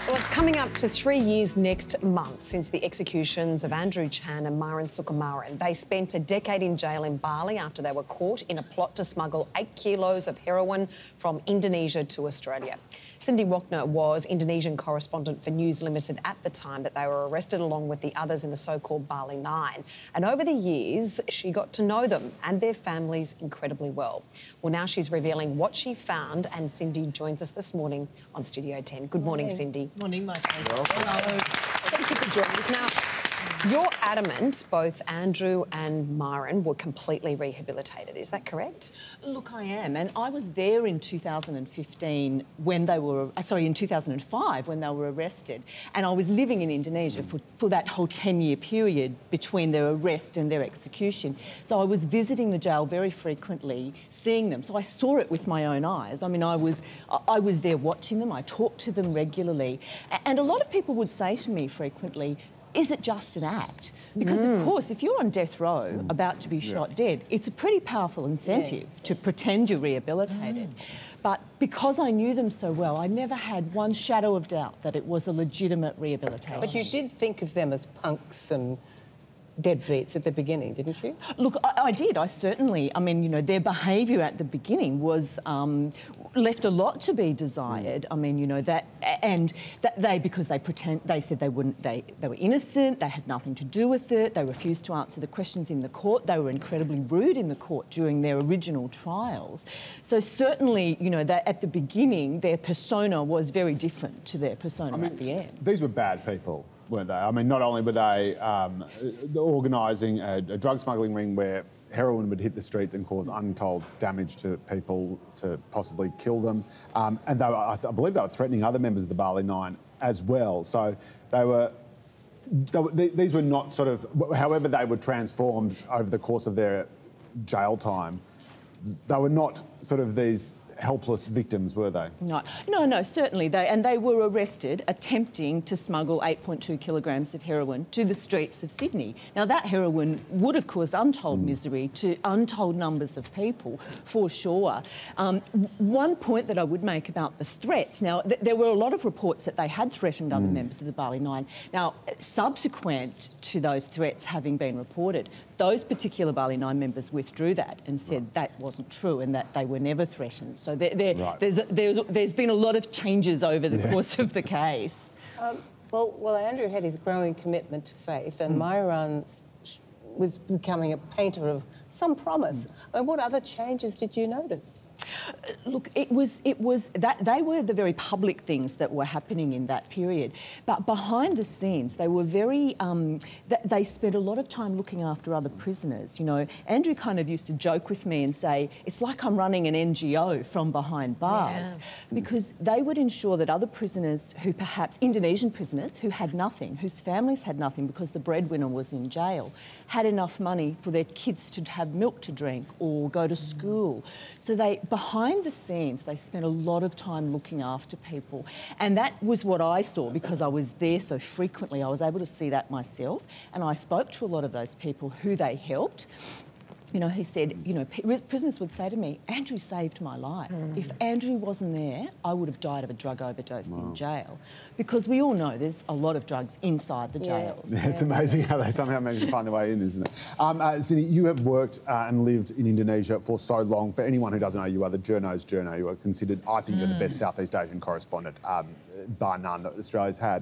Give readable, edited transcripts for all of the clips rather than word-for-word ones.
Well, it's coming up to 3 years next month since the executions of Andrew Chan and Myuran Sukumaran. They spent a decade in jail in Bali after they were caught in a plot to smuggle 8 kilos of heroin from Indonesia to Australia. Cindy Wockner was Indonesian correspondent for News Limited at the time that they were arrested, along with the others in the so-called Bali Nine. And over the years, she got to know them and their families incredibly well. Well, now she's revealing what she found, and Cindy joins us this morning on Studio 10. Good morning, Cindy. Morning, my pleasure. Hello. Thank you for joining us. Now, you're adamant both Andrew and Myuran were completely rehabilitated. Is that correct? Look, I am. And I was there in 2015 when they were... in 2005 when they were arrested. And I was living in Indonesia for that whole 10-year period between their arrest and their execution. So I was visiting the jail very frequently, seeing them. So I saw it with my own eyes. I mean, I was there watching them. I talked to them regularly. And a lot of people would say to me frequently, is it just an act? Because, of course, if you're on death row about to be shot dead, it's a pretty powerful incentive to pretend you're rehabilitated. But because I knew them so well, I never had one shadow of doubt that it was a legitimate rehabilitation. But you did think of them as punks and deadbeats at the beginning, didn't you? Look, I did. I certainly... I mean, you know, their behaviour at the beginning was... left a lot to be desired. I mean, you know, because they said they wouldn't, they were innocent, they had nothing to do with it, they refused to answer the questions in the court, they were incredibly rude in the court during their original trials. So certainly, you know, that at the beginning, their persona was very different to their persona at the end. These were bad people, weren't they? I mean, not only were they organising a drug smuggling ring where heroin would hit the streets and cause untold damage to people, to possibly kill them. And they were, I believe they were threatening other members of the Bali Nine as well. So these were not sort of, however they were transformed over the course of their jail time, they were not sort of these helpless victims, were they? No, certainly. They were arrested attempting to smuggle 8.2 kilograms of heroin to the streets of Sydney. Now, that heroin would have caused untold misery to untold numbers of people, for sure. One point that I would make about the threats, now, there were a lot of reports that they had threatened other members of the Bali Nine. Now, subsequent to those threats having been reported, those particular Bali Nine members withdrew that and said that wasn't true and that they were never threatened. So there's been a lot of changes over the course of the case. Well, Andrew had his growing commitment to faith, and Myuran was becoming a painter of some promise. And what other changes did you notice? Look, it was that they were the very public things that were happening in that period. But behind the scenes, they were very... they spent a lot of time looking after other prisoners. You know, Andrew kind of used to joke with me and say, it's like I'm running an NGO from behind bars. Because they would ensure that other prisoners who perhaps... Indonesian prisoners who had nothing, whose families had nothing because the breadwinner was in jail, had enough money for their kids to have milk to drink or go to school. So behind the scenes, they spent a lot of time looking after people. And that was what I saw because I was there so frequently. I was able to see that myself. And I spoke to a lot of those people who they helped. You know, he said, you know, prisoners would say to me, Andrew saved my life. If Andrew wasn't there, I would have died of a drug overdose in jail. Because we all know there's a lot of drugs inside the jails. Yeah, it's amazing how they somehow manage to find their way in, isn't it? Cindy, you have worked and lived in Indonesia for so long. For anyone who doesn't know, you are the journo's journo. You are considered, I think, you're the best Southeast Asian correspondent, bar none, that Australia's had.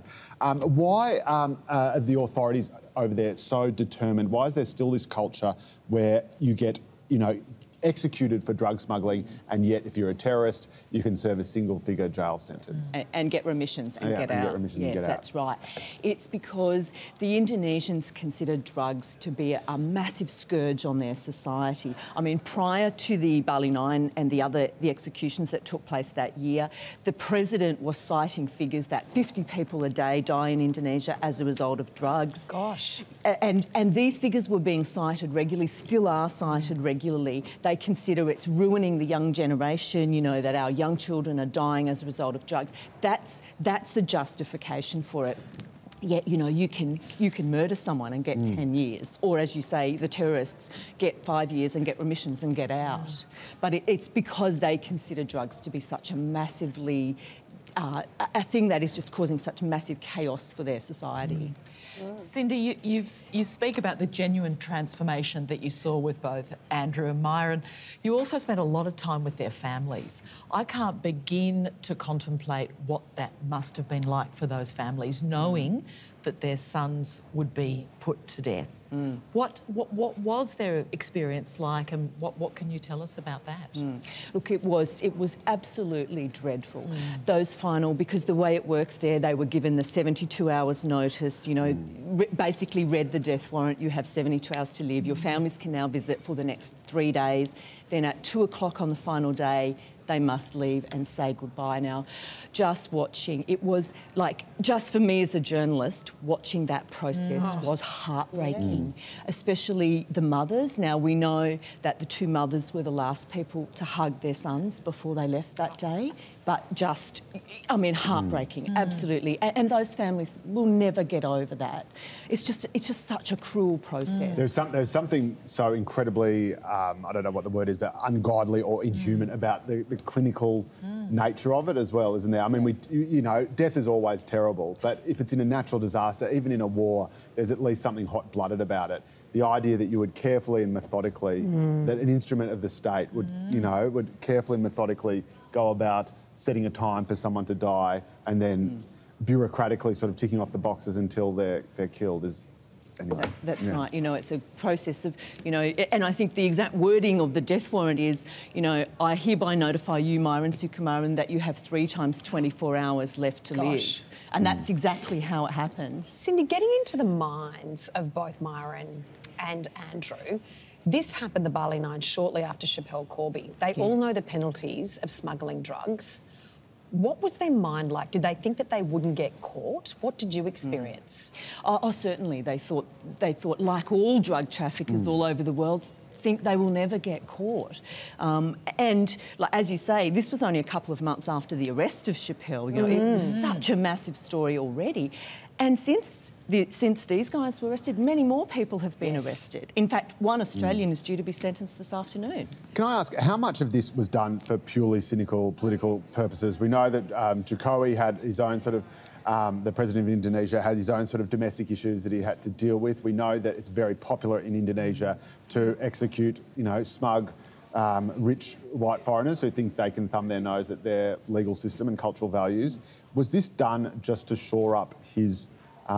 Why are the authorities over there so determined? Why is there still this culture where you get, you know, executed for drug smuggling, and yet if you're a terrorist, you can serve a single-figure jail sentence? And get remissions and get out. Yes, that's right. It's because the Indonesians consider drugs to be a massive scourge on their society. I mean, prior to the Bali Nine and the executions that took place that year, the president was citing figures that 50 people a day die in Indonesia as a result of drugs. Gosh. And these figures were being cited regularly, still are cited regularly. They consider it's ruining the young generation, you know, that our young children are dying as a result of drugs. That's the justification for it. Yet, you know, you can murder someone and get 10 years. Or, as you say, the terrorists get 5 years and get remissions and get out. But it's because they consider drugs to be such a massively a thing that is just causing such massive chaos for their society. Cindy, you speak about the genuine transformation that you saw with both Andrew and Myuran. You also spent a lot of time with their families. I can't begin to contemplate what that must have been like for those families, knowing that their sons would be put to death. What was their experience like, and what can you tell us about that? Look, it was absolutely dreadful. Those final, because the way it works there, they were given the 72 hours notice, you know, basically read the death warrant, you have 72 hours to live, your families can now visit for the next 3 days, then at 2 o'clock on the final day, they must leave and say goodbye. Now, just watching, it was like, just for me as a journalist, watching that process was heartbreaking, especially the mothers. Now, we know that the 2 mothers were the last people to hug their sons before they left that day, but just, I mean, heartbreaking, absolutely. And those families will never get over that. It's just such a cruel process. There's something so incredibly, I don't know what the word is, but ungodly or inhuman about the clinical nature of it as well, isn't there? I mean, you know, death is always terrible, but if it's in a natural disaster, even in a war, there's at least something hot-blooded about it. The idea that you would carefully and methodically, that an instrument of the state would, you know, would carefully and methodically go about setting a time for someone to die and then bureaucratically sort of ticking off the boxes until they're killed is... Anyway, that's right. You know, it's a process of, you know, and I think the exact wording of the death warrant is, you know, I hereby notify you, Myuran Sukumaran, that you have 3 times 24 hours left to live. And that's exactly how it happens. Cindy, getting into the minds of both Myuran and Andrew, this happened the Bali Nine shortly after Schapelle Corby. They all know the penalties of smuggling drugs. What was their mind like? Did they think that they wouldn't get caught? What did you experience? Oh, certainly. They thought, like all drug traffickers all over the world, think they will never get caught. And like, as you say, this was only a couple of months after the arrest of Schapelle. You know, it was such a massive story already. And since these guys were arrested, many more people have been arrested. In fact, one Australian is due to be sentenced this afternoon. Can I ask, how much of this was done for purely cynical political purposes? We know that Jokowi had his own sort of, the president of Indonesia had his own sort of domestic issues that he had to deal with. We know that it's very popular in Indonesia to execute, you know, smug, rich white foreigners who think they can thumb their nose at their legal system and cultural values. Was this done just to shore up his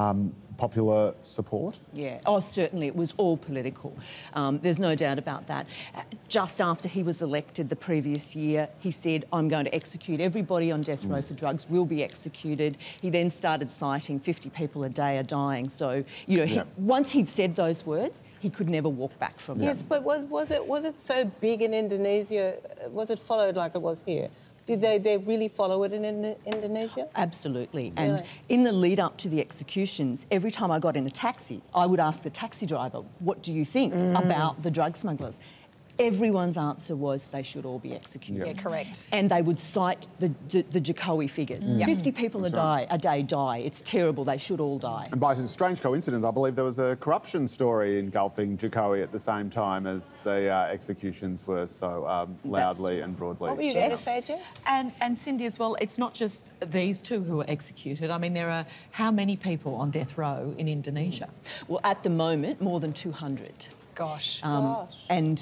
popular support? Yeah, oh, certainly. It was all political. There's no doubt about that. Just after he was elected the previous year, he said, I'm going to execute everybody on death row for drugs, will be executed. He then started citing 50 people a day are dying. So, you know, once he'd said those words, he could never walk back from it. Yes, but was it so big in Indonesia? Was it followed like it was here? Did they really follow it in Indonesia? Absolutely. And in the lead up to the executions, every time I got in a taxi, I would ask the taxi driver, what do you think about the drug smugglers? Everyone's answer was they should all be executed. Yeah, correct. And they would cite the Jokowi figures. 50 people a day die. It's terrible. They should all die. And by a strange coincidence, I believe there was a corruption story engulfing Jokowi at the same time as the executions were so loudly and broadly. What were you going to say, Jess? And Cindy as well, it's not just these 2 who were executed. I mean, there are how many people on death row in Indonesia? Well, at the moment, more than 200. Gosh. And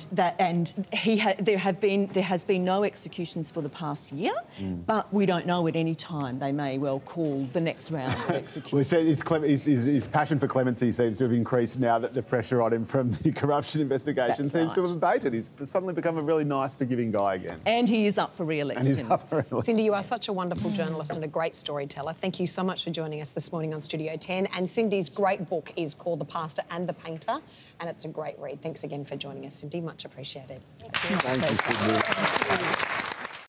there has been no executions for the past year, but we don't know at any time they may well call the next round of executions. Well, his passion for clemency seems to have increased now that the pressure on him from the corruption investigation seems to have abated. He's suddenly become a really nice, forgiving guy again. And he is up for re-election. Cindy, you are such a wonderful journalist and a great storyteller. Thank you so much for joining us this morning on Studio 10. And Cindy's great book is called The Pastor and the Painter, and it's a great read. Thanks again for joining us, Cindy. Much appreciated. Thank you.